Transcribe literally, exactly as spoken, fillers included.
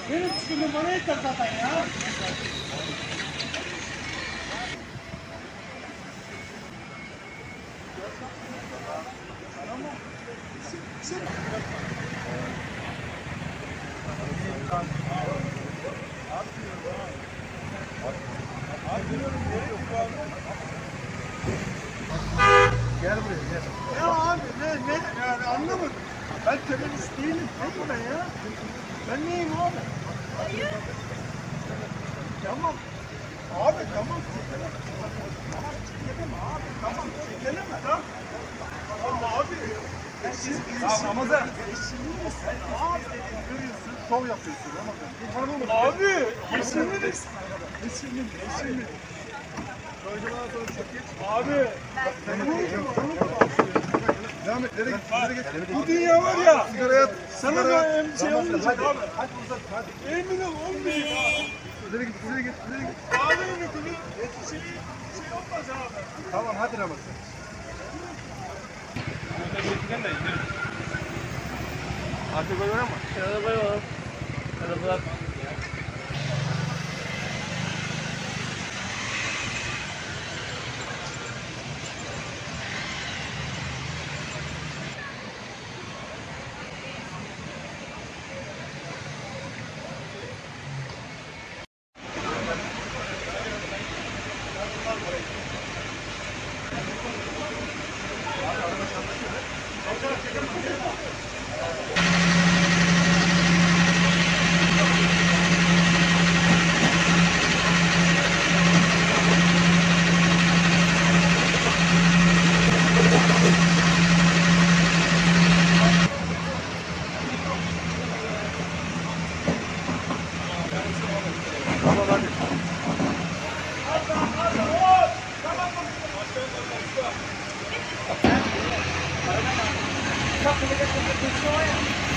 Benim sıkıntım bana yeter zaten ya. Gel buraya gel. Ya abi ne ne yani anlamadım. Ben terörist değilim. Ne bu ne ya? Ben neyim abi? Tamam. Abi tamam çekelim. Tamam çekelim abi. Tamam çekelim mi? Tamam. Ama abi. Ya Ramazan. Sen abi görüyorsun. Şov yapıyorsun Ramazan. Abi. Eşiniz. Eşiniz. Eşiniz. Soycular sonra çok geç. Abi. Devam et. Nereye git? Nereye git? Bu dünya var ya. Sigara yat. Sana da hem şey olmayacak Hadi. abi. Hadi uzat. Hadi. Emin ol olmayacak abi. Nereye git? Nereye git? Nereye git? Abi ümidini şey, şey olmaz abi. Tamam hadi Ramazan. Artık böyle ama. Arabaya bak. Arabalar. Bak,